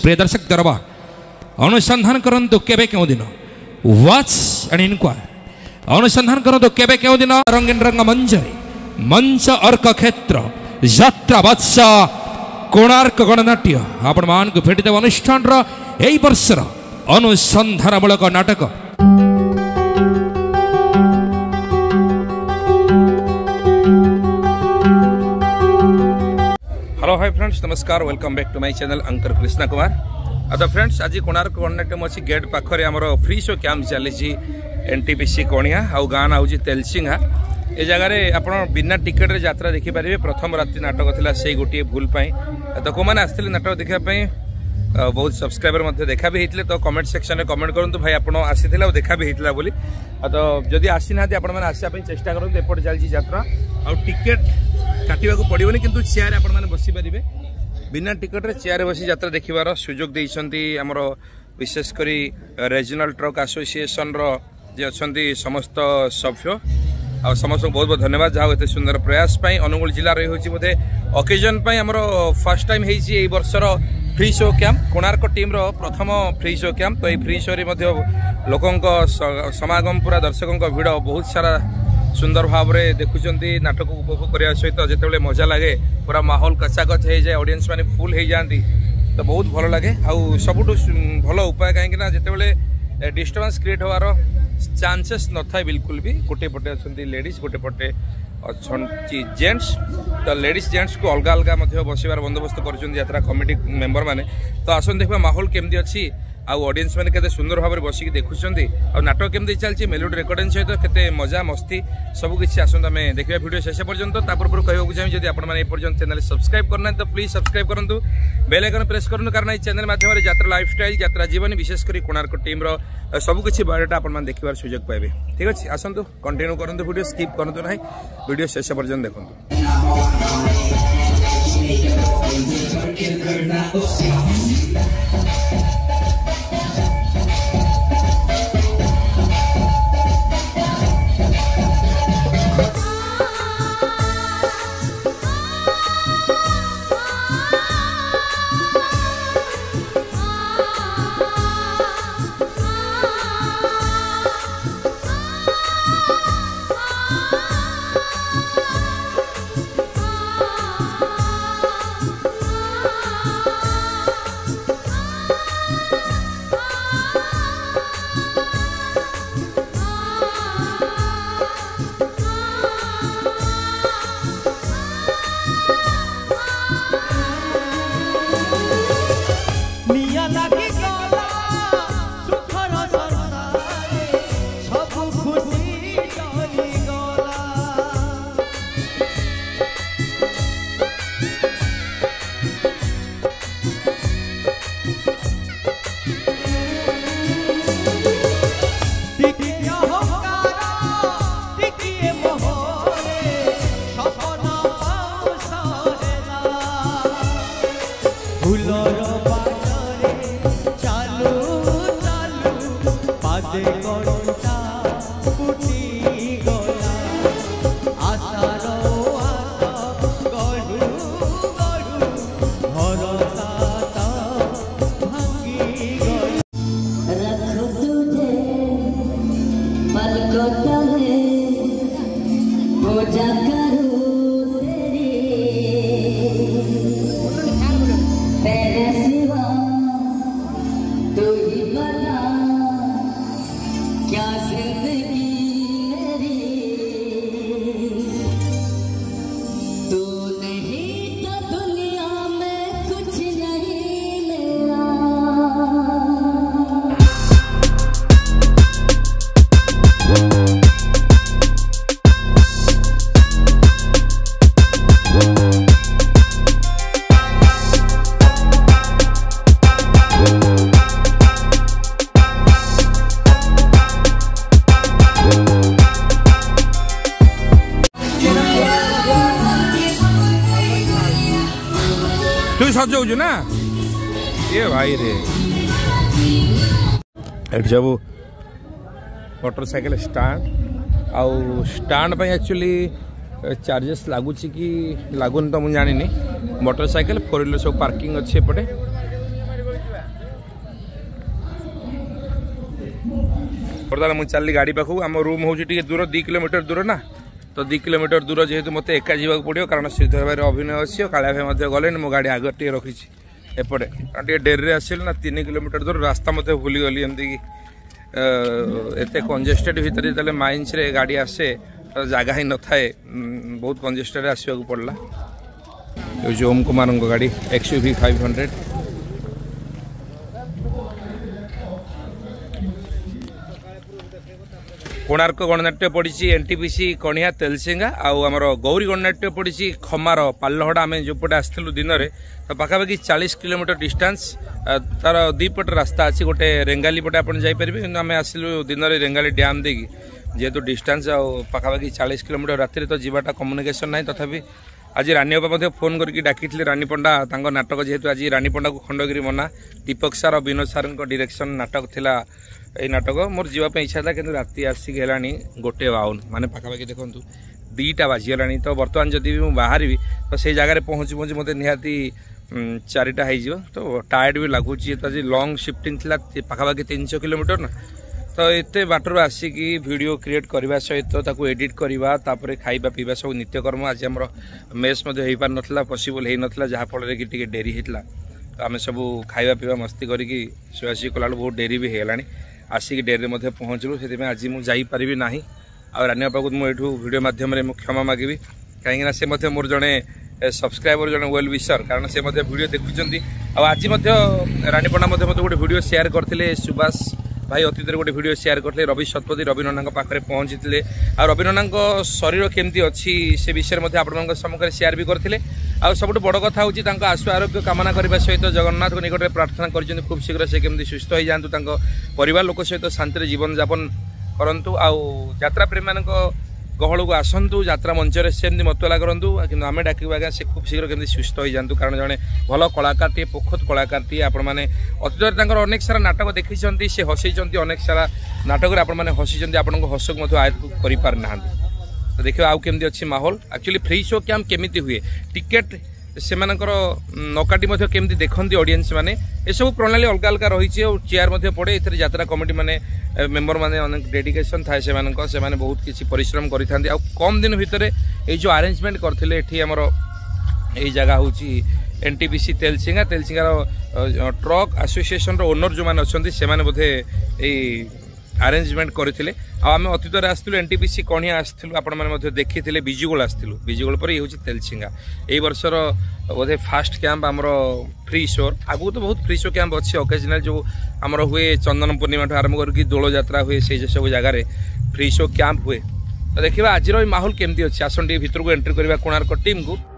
प्रिय दर्शक दरबार अनुसंधान करंतु केबे केउ दिन वॉच एंड इनक्वायर अनुसंधान करंतु केबे केउ दिन रंगीन रंग मंच अर्क क्षेत्र यात्रा बादशाह कोणार्क गणनाट्य आपण मान को भेटी देव अनुष्ठान एई वर्षर अनुसंधानमूलक नाटक। हेलो हाय फ्रेंड्स नमस्कार welcome back to my channel anchor Krishna Kumar. अच्छा फ्रेंड्स आज कोणार्क गणनाट्यम अच्छी गेट पाखरे आमर फ्री शो कैंप चली एनटीपीसी कणिया आउ गाँ ना हूँ तेलसिंगा। ए जगह आप बिना टिकेट रे यात्रा देखिपारे। प्रथम राति नाटक था से गोटे भूल तो कौन आसते नाटक देखापी बहुत सब्सक्राइबर देखा भी होते तो कमेंट सेक्शन में कमेंट करूँ भाई आप आसी देखा भी होता बोली। तो जदि आसी ना आसापी चेष्टा करूँ एपटे चलती यात्रा आ टिकेट काटा पड़ोनी कि चेयर आप बसीपारे बिना टिकेट रे चेयर बसी यात्रा देखार सुजोग देइछंती आमर विशेषकर रीजनल ट्रक एसोसिएशन जे अच्छा समस्त सभ्य आ समस्त बहुत बहुत धन्यवाद जहाँ एत सुंदर प्रयास अनुगुल जिले रही बोधे ओकेजन आमर फर्स्ट टाइम होई वर्षर free show camp Konark team रो प्रथम फ्री शो कैंप। तो ये फ्री शो रे लोकों समागम पूरा दर्शकों भिड़ बहुत सारा सुंदर भाव में देखुंट नाटक उपभोग करने सहित जिते मजा लगे पूरा माहौल कचाकच हो जाए ऑडियंस माने फुल हो जाती तो बहुत भल लगे। आउ सबुठ भल उपाय कहीं जिते डिस्टर्बेंस क्रिएट होवार चांसेस न था बिल्कुल भी। गोटे पटे अच्छा लेडीज गोटे पटे अच्छा जेंट्स तो लेडीज जेंट्स को अलग अलग बसवार बंदोबस्त कर यात्रा कमिटी मेंबर माने। तो आसन देखा माहौल केमती अच्छी आउ ऑडियंस मैंने केते सुंदर भाव में बसिक देखुंट आ नाटक केमती चलती मेलोडी रेकर्डिंग सहित केते मजा मस्ती सबकिछि आसंता आम देखा वीडियो शेष पर्यंत। पूर्व कहूँ चाहिए जब आप चैनल सब्सक्राइब करना तो प्लीज सब्सक्राइब करूँ बेल आइकन प्रेस करूँ कारण ये चैनल माध्यम यात्रा लाइफस्टाइल यात्रा जीवन विशेषकर कोणार्क टीम सबकिछि बायोडाटा आप देखिबार सुजोग पाइबे। ठीक अच्छे आसतु कंटिन्यू करूँ वीडियो स्किप करूँ ना वीडियो शेष पर्यंत देखूँ। तू सजाऊ ना ये भाई रे जब मोटरसाइकिल स्टांड आउ स्टांड एक्चुअली चार्जेस लगुच कि लगुन तो मुझे जानी मोटरसाइकिल 4 व्हीलर सब पार्किंग अच्छे एपटे बर्तमान मुझे चलि गाड़ी पाखु आम रूम हूँ दूर 2 किलोमीटर दूर ना तो 2 किलोमीटर दूर जेहेतु मत एका जावाक पड़ो कारण श्रीधर भाई अभिनय अच्छी कालिया भाई गले मो गाड़ी आगे टे रखी एपटे टे डेरी आसल ना 3 किलोमीटर दूर रास्ता मत भूली गली एमती एत कंजेस्टेड भितर जो माइंस रे गाड़ी आसे तो जगह ही न थाए बहुत कंजेस्टेड आसवाक पड़ला ये ओम कुमार गाड़ी XUV 500 कोणार्क गणनाट्य पड़ी NTPC कणिया तेलसिंगा आमर गौरी गणनाट्य पड़ी खमार पालहड़ा आम जो पटे आसलु दिन में तो पाखापाखि 40 किलोमीटर डिस्टेंस तार दीपट रास्ता अच्छी गोटे रेंगाली पटे आप जापर कि आम आसलु दिन में रेंगाली डैम देकी जेहेतु डिस्टेंस पाखापाखि 40 किलोमीटर राति तो जीवाटा कम्युनिकेशन ना तथापि आज रानी बाबा फोन करके डाकी रानी पंडा नाटक जेहेतु आज रानी पंडा को खंडगिरी मना दीपक सार और विनोद सार डायरेक्शन नाटक थिला ये नाटक मोर जीवाई इच्छा था कि राति आसिक है 1:52 माने पाखापाखि देखो 2टा बाजीगला तो बर्तमान जदि भी बाहर तो से जगह पहुँचु पहुँचु मत निहाती 4टा हो तो टायर्ड भी लगुच तो आज लंग शिफ्टिंग थी पाखापाखि 300 किलोमीटर ना तो एत बाटर आसिकी वीडियो क्रिएट करने सहित ताको एडिट करवा तापर खाइबा पीवा सब नित्यकर्म आज आम मेस हो पार नाला पॉसिबल हो नाला जहाँफल कि डेरी होता तो आम सब खाइबा पीवा मस्ती करके शुआशी कला बहुत डेरी भी होगा आसिक डेरी में पहुँचलु से आज मुझे ना आ रानी बापा को मुझे वीडियो मध्यम क्षमा मागिबी कहीं मोर जड़े सब्सक्राइबर जड़े वेल विशर कारण से वीडियो देखुं आज रानी पंडा मत गोटे वीडियो शेयर करते सुभाष भाई अतीत गोटे वीडियो शेयर करते रवि शतपथी रवि नना पाखे पहुँची थे आ रवि नना शरीर केमती अच्छी से विषय में आपण सम्मुखें शेयर भी करते आ सब बड़ कथा हूँ आशु आरोग्य कामना करने सहित जगन्नाथ निकट में प्रार्थना कर खूब शीघ्र से केमती सुस्थ हो जातु परिवार लोक सहित शांति जीवन यापन करंतु आउ यात्रा प्रेमी मान गहल को आसतु यात्रा मंच सेमती मतला करूँ कि आम डाकू आज्ञा से खूब शीघ्र केमती सुस्थ हो जातु कारण जड़े भल कलाकार टे पोखत कलाकार टे आपण मैंने अतीत अनेक सारा नाटक देखी से हसई अनेक सारा नाटक आपण हसी आपण हस को आयत्त कर पार ना तो देखिए आउ केमती अच्छी माहौल एक्चुअली फ्री शो कैंप केमिति हुए टिकेट से नकाटी केमती देखती ऑडियंस माने ये सब प्रणाली अलग अलग रही और चेयर पड़े ये यात्रा कमिटी माने मेंबर माने अनेक डेडिकेशन थाए से बहुत किसी परिश्रम करें कम दिन भितर ये जो अरेंजमेंट करते ये जगह हूँ NTPC Telsinga truck association owner जो मैंने अच्छा से बोधे अरेंजमेंट करते आम अतीत आसलु NTPC कणिया आसलु आपने देखी बिजुगोल आसलु बिजुगोल पर ये हूँ तेलसिंगा यही वर्षर बोधे फास्ट कैंप आमर फ्री शो आगु तो बहुत फ्री शो कैंप अच्छे ओकेजनाल जो आमर हुए चंदन पूर्णिमा आरंभ करके दोल यात्रा हुए से सब जगार फ्री शो कैंप हुए तो देखिए आज माहौल केमती अच्छे आसन भितर को एंट्री करवा कोणार्क टीम को।